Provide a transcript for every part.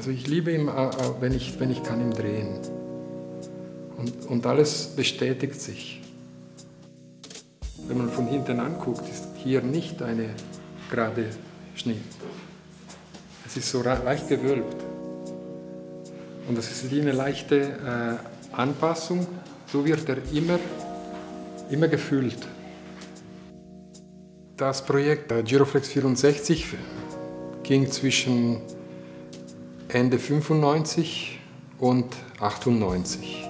Also ich liebe ihn, wenn ich kann ihn drehen. Und alles bestätigt sich. Wenn man von hinten anguckt, ist hier nicht eine gerade Schnitt. Es ist so leicht gewölbt. Und das ist wie eine leichte Anpassung. So wird er immer gefüllt. Das Projekt Giroflex 64 ging zwischen Ende 95 und 98.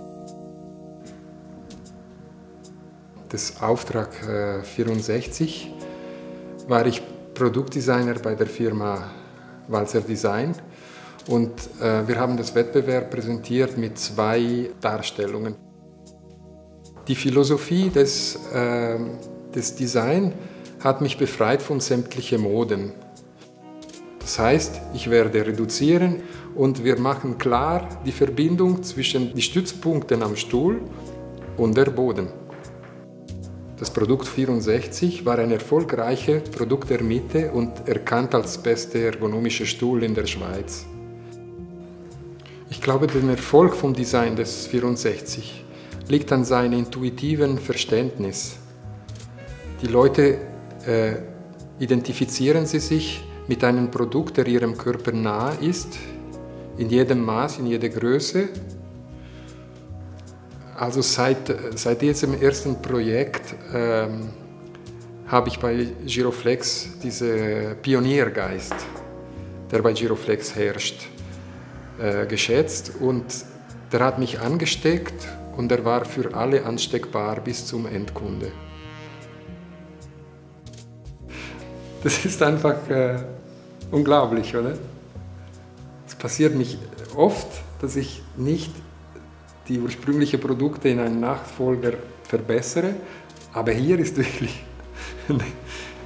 Das Auftrag 64 war ich Produktdesigner bei der Firma Walser Design und wir haben das Wettbewerb präsentiert mit 2 Darstellungen. Die Philosophie des Designs hat mich befreit von sämtlichen Moden. Das heißt, ich werde reduzieren und wir machen klar die Verbindung zwischen den Stützpunkten am Stuhl und der Boden. Das Produkt 64 war ein erfolgreiches Produkt der Mitte und erkannt als bester ergonomischer Stuhl in der Schweiz. Ich glaube, der Erfolg vom Design des 64 liegt an seinem intuitiven Verständnis. Die Leute identifizieren sich mit einem Produkt, der ihrem Körper nahe ist, in jedem Maß, in jeder Größe. Also seit diesem ersten Projekt habe ich bei Giroflex diesen Pioniergeist, der bei Giroflex herrscht, geschätzt und der hat mich angesteckt und er war für alle ansteckbar bis zum Endkunde. Das ist einfach unglaublich, oder? Es passiert mich oft, dass ich nicht die ursprünglichen Produkte in einen Nachfolger verbessere, aber hier ist wirklich